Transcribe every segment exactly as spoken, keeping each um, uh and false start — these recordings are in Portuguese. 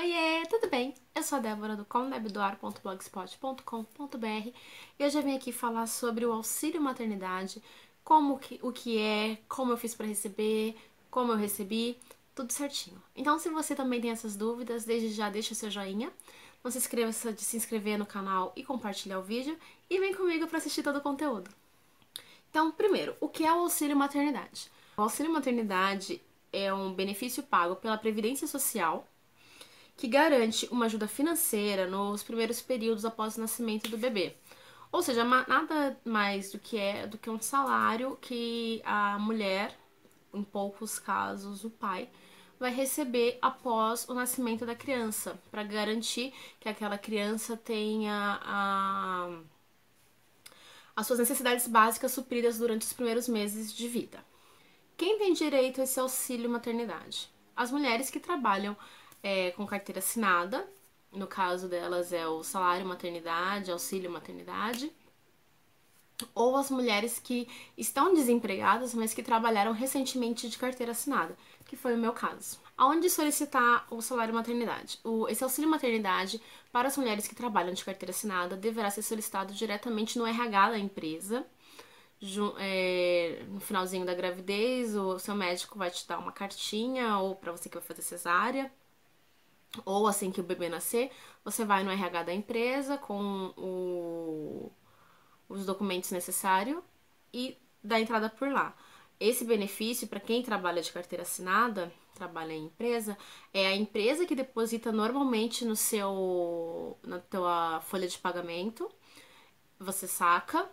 Oiê, tudo bem? Eu sou a Débora do como deve doar ponto blogspot ponto com ponto br e eu já vim aqui falar sobre o auxílio maternidade, como que, o que é, como eu fiz para receber, como eu recebi, tudo certinho. Então, se você também tem essas dúvidas, desde já deixa o seu joinha, não se esqueça de se inscrever no canal e compartilhar o vídeo e vem comigo para assistir todo o conteúdo. Então, primeiro, o que é o auxílio maternidade? O auxílio maternidade é um benefício pago pela Previdência Social que garante uma ajuda financeira nos primeiros períodos após o nascimento do bebê. Ou seja, nada mais do que é do que um salário que a mulher, em poucos casos o pai, vai receber após o nascimento da criança, para garantir que aquela criança tenha a, as suas necessidades básicas supridas durante os primeiros meses de vida. Quem tem direito a esse auxílio maternidade? As mulheres que trabalham É, com carteira assinada, no caso delas é o salário maternidade, auxílio maternidade, ou as mulheres que estão desempregadas, mas que trabalharam recentemente de carteira assinada, que foi o meu caso. Aonde solicitar o salário maternidade? O, esse auxílio maternidade para as mulheres que trabalham de carteira assinada deverá ser solicitado diretamente no R H da empresa. É, no finalzinho da gravidez, o seu médico vai te dar uma cartinha, ou para você que vai fazer cesárea, ou assim que o bebê nascer, você vai no R H da empresa com o, os documentos necessários e dá entrada por lá. Esse benefício, para quem trabalha de carteira assinada, trabalha em empresa, é a empresa que deposita normalmente no seu, na tua folha de pagamento, você saca,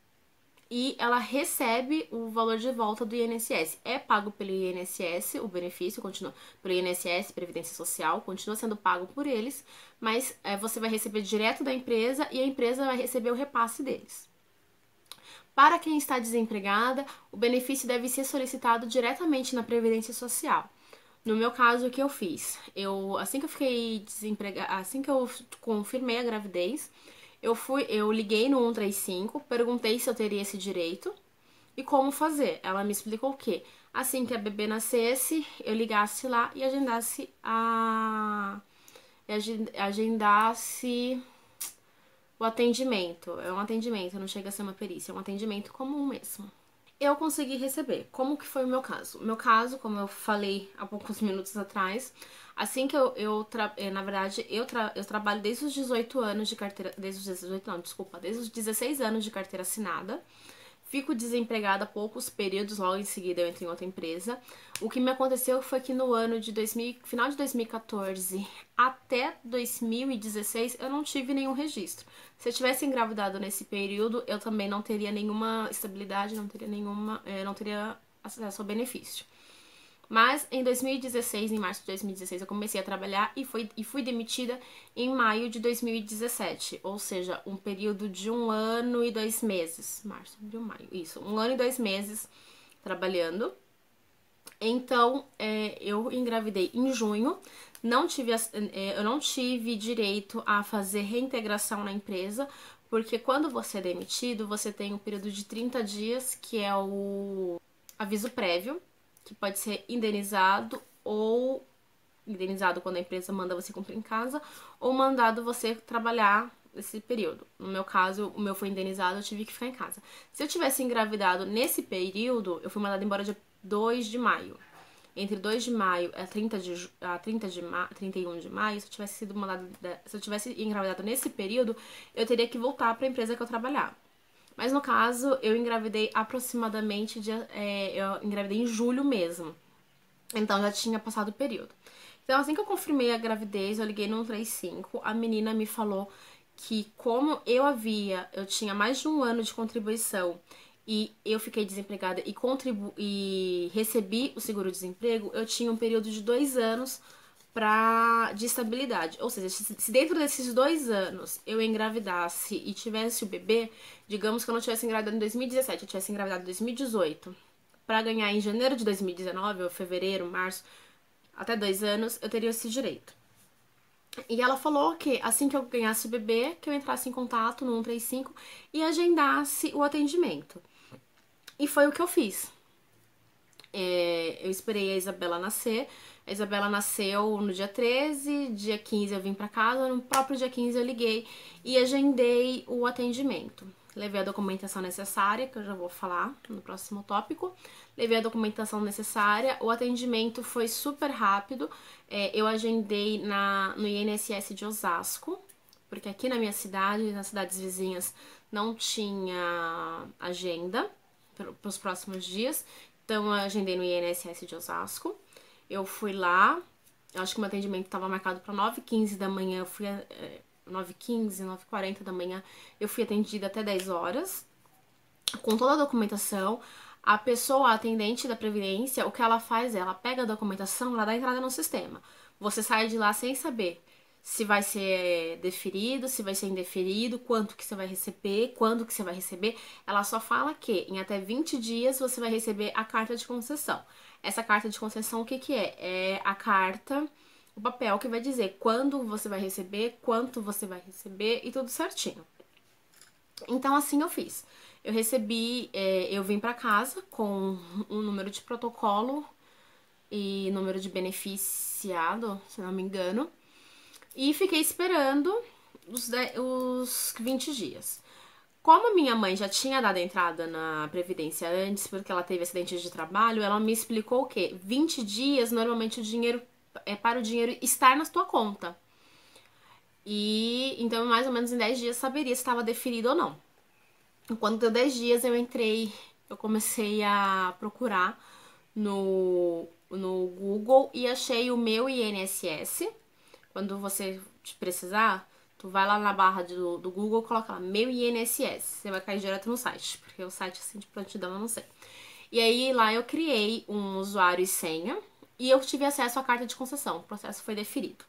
e ela recebe o valor de volta do I N S S. É pago pelo I N S S, o benefício continua pelo I N S S, Previdência Social, continua sendo pago por eles, mas é, você vai receber direto da empresa e a empresa vai receber o repasse deles. Para quem está desempregada, o benefício deve ser solicitado diretamente na Previdência Social. No meu caso, o que eu fiz? Eu, assim que eu fiquei desempregada, assim que eu confirmei a gravidez, Eu fui, eu liguei no cento e trinta e cinco, perguntei se eu teria esse direito e como fazer. Ela me explicou que assim que a bebê nascesse, eu ligasse lá e agendasse a agendasse o atendimento. É um atendimento, não chega a ser uma perícia, é um atendimento comum mesmo. Eu consegui receber. Como que foi o meu caso? O meu caso, como eu falei há poucos minutos atrás, assim que eu, eu tra... na verdade, eu, tra... eu trabalho desde os dezoito anos de carteira, desde os dezoito, não, desculpa, desde os dezesseis anos de carteira assinada. Fico desempregada poucos períodos, logo em seguida eu entro em outra empresa. O que me aconteceu foi que no ano de dois mil, final de dois mil e quatorze até dois mil e dezesseis eu não tive nenhum registro. Se eu tivesse engravidado nesse período, eu também não teria nenhuma estabilidade, não teria nenhuma, não teria acesso ao benefício. Mas em dois mil e dezesseis, em março de dois mil e dezesseis, eu comecei a trabalhar e, foi, e fui demitida em maio de dois mil e dezessete. Ou seja, um período de um ano e dois meses. Março, abril, maio. Isso, um ano e dois meses trabalhando. Então, é, eu engravidei em junho. Não tive, é, eu não tive direito a fazer reintegração na empresa, porque quando você é demitido, você tem um período de trinta dias, que é o aviso prévio, que pode ser indenizado ou indenizado quando a empresa manda você cumprir em casa, ou mandado você trabalhar esse período. No meu caso, o meu foi indenizado, eu tive que ficar em casa. Se eu tivesse engravidado nesse período, eu fui mandada embora dia dois de maio. Entre dois de maio a trinta de, a trinta de ma, trinta e um de maio, se eu tivesse sido mandada, se eu tivesse engravidado nesse período, eu teria que voltar para a empresa que eu trabalhava. Mas no caso, eu engravidei aproximadamente, de, é, eu engravidei em julho mesmo. Então já tinha passado o período. Então assim que eu confirmei a gravidez, eu liguei no cento e trinta e cinco, a menina me falou que como eu havia, eu tinha mais de um ano de contribuição e eu fiquei desempregada e, contribu e recebi o seguro-desemprego, eu tinha um período de dois anos pra, de estabilidade. Ou seja, se dentro desses dois anos eu engravidasse e tivesse o bebê, digamos que eu não tivesse engravidado em dois mil e dezessete, eu tivesse engravidado em dois mil e dezoito, para ganhar em janeiro de dois mil e dezenove, ou fevereiro, março, até dois anos, eu teria esse direito. E ela falou que assim que eu ganhasse o bebê, que eu entrasse em contato no cento e trinta e cinco e agendasse o atendimento. E foi o que eu fiz. É, eu esperei a Isabela nascer. A Isabela nasceu no dia treze, dia quinze eu vim pra casa, no próprio dia quinze eu liguei e agendei o atendimento. Levei a documentação necessária, que eu já vou falar no próximo tópico. Levei a documentação necessária, o atendimento foi super rápido. É, eu agendei na, no I N S S de Osasco, porque aqui na minha cidade, nas cidades vizinhas, não tinha agenda para os próximos dias. Então eu agendei no I N S S de Osasco. Eu fui lá, eu acho que o meu atendimento estava marcado para nove e quinze da manhã, eu fui é, nove e quinze, nove e quarenta da manhã, eu fui atendida até dez horas, com toda a documentação. A pessoa, a atendente da Previdência, o que ela faz é, ela pega a documentação, ela dá entrada no sistema. Você sai de lá sem saber se vai ser deferido, se vai ser indeferido, quanto que você vai receber, quando que você vai receber. Ela só fala que em até vinte dias você vai receber a carta de concessão. Essa carta de concessão, o que que é? É a carta, o papel que vai dizer quando você vai receber, quanto você vai receber e tudo certinho. Então, assim eu fiz. Eu recebi, é, eu vim pra casa com um número de protocolo e número de beneficiado, se não me engano. E fiquei esperando os, dez, os vinte dias. Como minha mãe já tinha dado entrada na Previdência antes, porque ela teve acidente de trabalho, ela me explicou que vinte dias, normalmente o dinheiro é para o dinheiro estar na tua conta. E então, mais ou menos em dez dias, saberia se estava deferido ou não. Quando deu dez dias, eu entrei, eu comecei a procurar no, no Google e achei o meu I N S S. Quando você precisar, tu vai lá na barra do, do Google, coloca lá, meu I N S S. Você vai cair direto no site, porque o site assim de prontidão eu não sei. E aí lá eu criei um usuário e senha e eu tive acesso à carta de concessão. O processo foi deferido.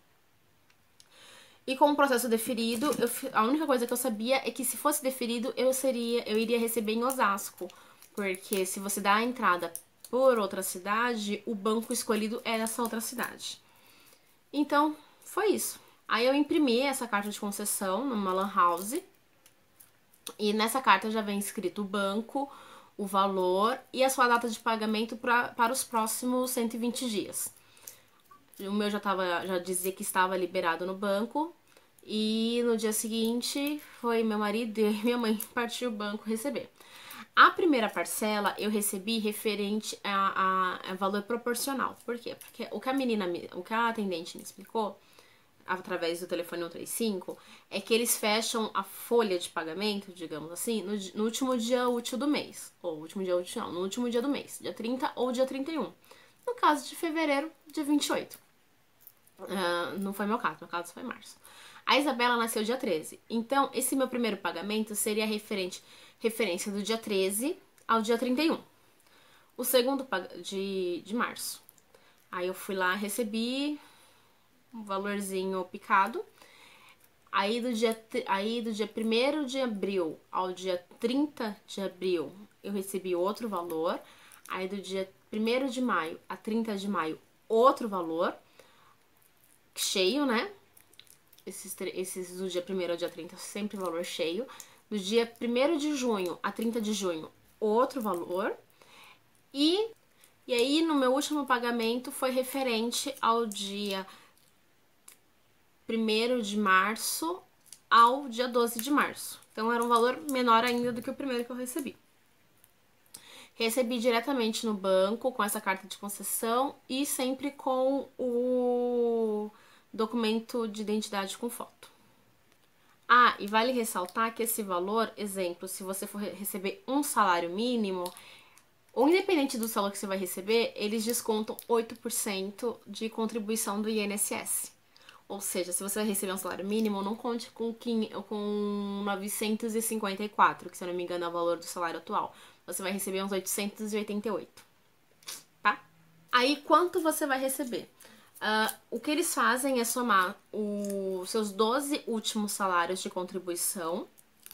E com o processo deferido, eu, a única coisa que eu sabia é que se fosse deferido, eu seria, eu iria receber em Osasco. Porque se você dá a entrada por outra cidade, o banco escolhido é essa outra cidade. Então, foi isso. Aí eu imprimi essa carta de concessão numa lan house. E nessa carta já vem escrito o banco, o valor e a sua data de pagamento pra, para os próximos cento e vinte dias. O meu já, tava, já dizia que estava liberado no banco. E no dia seguinte foi meu marido e minha mãe partiu o banco receber. A primeira parcela eu recebi referente a, a, a valor proporcional. Por quê? Porque o que a menina, o que a atendente me explicou através do telefone cento e trinta e cinco é que eles fecham a folha de pagamento, digamos assim, no, no último dia útil do mês. Ou último dia útil, não, no último dia do mês, dia trinta ou dia trinta e um. No caso de fevereiro, dia vinte e oito. Uh, não foi meu caso, meu caso foi março. A Isabela nasceu dia treze. Então, esse meu primeiro pagamento seria referente, referência do dia treze ao dia trinta e um. O segundo de, de março. Aí eu fui lá, recebi um valorzinho picado. Aí do dia, aí do dia primeiro de abril ao dia trinta de abril, eu recebi outro valor. Aí do dia primeiro de maio a trinta de maio, outro valor. Cheio, né? Esses, esses do dia primeiro ao dia trinta, sempre valor cheio. Do dia primeiro de junho a trinta de junho, outro valor. E, e aí, no meu último pagamento, foi referente ao dia primeiro de março ao dia doze de março. Então, era um valor menor ainda do que o primeiro que eu recebi. Recebi diretamente no banco com essa carta de concessão e sempre com o documento de identidade com foto. Ah, e vale ressaltar que esse valor, exemplo, se você for receber um salário mínimo, ou independente do salário que você vai receber, eles descontam oito por cento de contribuição do I N S S. Ou seja, se você vai receber um salário mínimo, não conte com, com novecentos e cinquenta e quatro, que se eu não me engano é o valor do salário atual. Você vai receber uns oitocentos e oitenta e oito, tá? Aí, quanto você vai receber? Uh, o que eles fazem é somar os seus doze últimos salários de contribuição,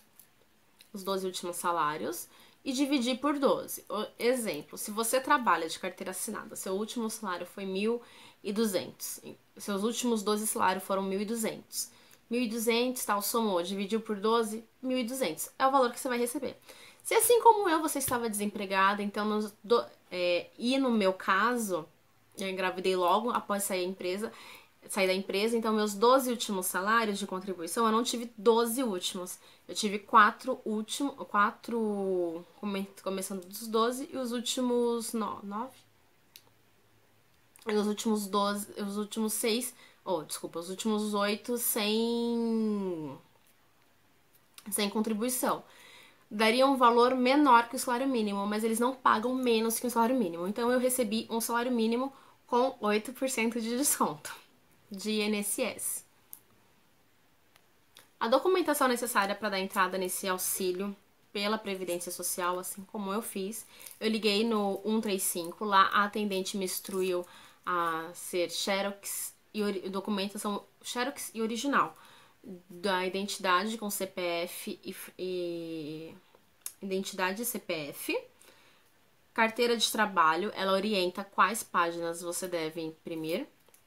os doze últimos salários, e dividir por doze. Exemplo, se você trabalha de carteira assinada, seu último salário foi mil e duzentos, seus últimos doze salários foram mil e duzentos. mil e duzentos, tal, somou, dividiu por doze, mil e duzentos. É o valor que você vai receber. Se assim como eu, você estava desempregada, então, nos do, é, e no meu caso, eu engravidei logo após sair da empresa, sair da empresa, então meus doze últimos salários de contribuição, eu não tive doze últimos. Eu tive quatro últimos, quatro, come, começando dos doze, e os últimos no, nove? E os últimos doze, os últimos seis, oh, desculpa, os últimos oito sem, sem contribuição. Daria um valor menor que o salário mínimo, mas eles não pagam menos que o salário mínimo. Então eu recebi um salário mínimo com oito por cento de desconto de I N S S. A documentação necessária para dar entrada nesse auxílio pela Previdência Social, assim como eu fiz, eu liguei no cento e trinta e cinco, lá a atendente me instruiu a ser xerox e documentação xerox e original da identidade com C P F e, e identidade e C P F, carteira de trabalho, ela orienta quais páginas você deve imprimir,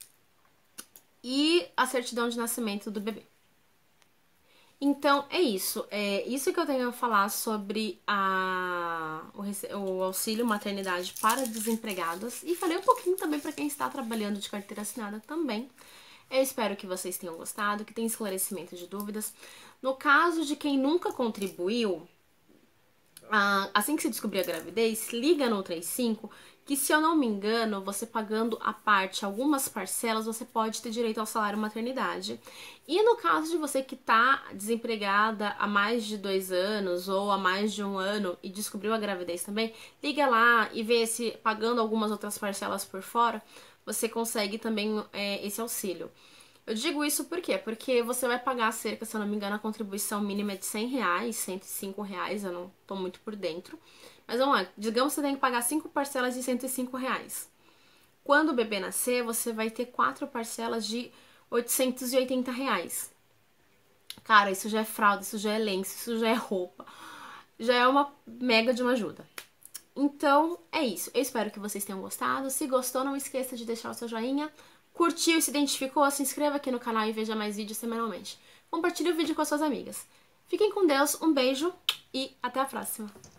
e a certidão de nascimento do bebê. Então, é isso. É isso que eu tenho a falar sobre a, o, o auxílio maternidade para desempregadas. E falei um pouquinho também para quem está trabalhando de carteira assinada também. Eu espero que vocês tenham gostado, que tenham esclarecimento de dúvidas. No caso de quem nunca contribuiu, assim que você descobrir a gravidez, liga no cento e trinta e cinco, que se eu não me engano, você pagando a parte, algumas parcelas, você pode ter direito ao salário maternidade. E no caso de você que tá desempregada há mais de dois anos ou há mais de um ano e descobriu a gravidez também, liga lá e vê se pagando algumas outras parcelas por fora, você consegue também é, esse auxílio. Eu digo isso por quê? Porque você vai pagar cerca, se eu não me engano, a contribuição mínima é de cem reais, cento e cinco reais, eu não tô muito por dentro. Mas vamos lá, digamos que você tem que pagar cinco parcelas de cento e cinco reais. Quando o bebê nascer, você vai ter quatro parcelas de oitocentos e oitenta reais. Cara, isso já é fralda, isso já é lenço, isso já é roupa. Já é uma mega de uma ajuda. Então, é isso. Eu espero que vocês tenham gostado. Se gostou, não esqueça de deixar o seu joinha. Curtiu e se identificou? Se inscreva aqui no canal e veja mais vídeos semanalmente. Compartilhe o vídeo com as suas amigas. Fiquem com Deus, um beijo e até a próxima.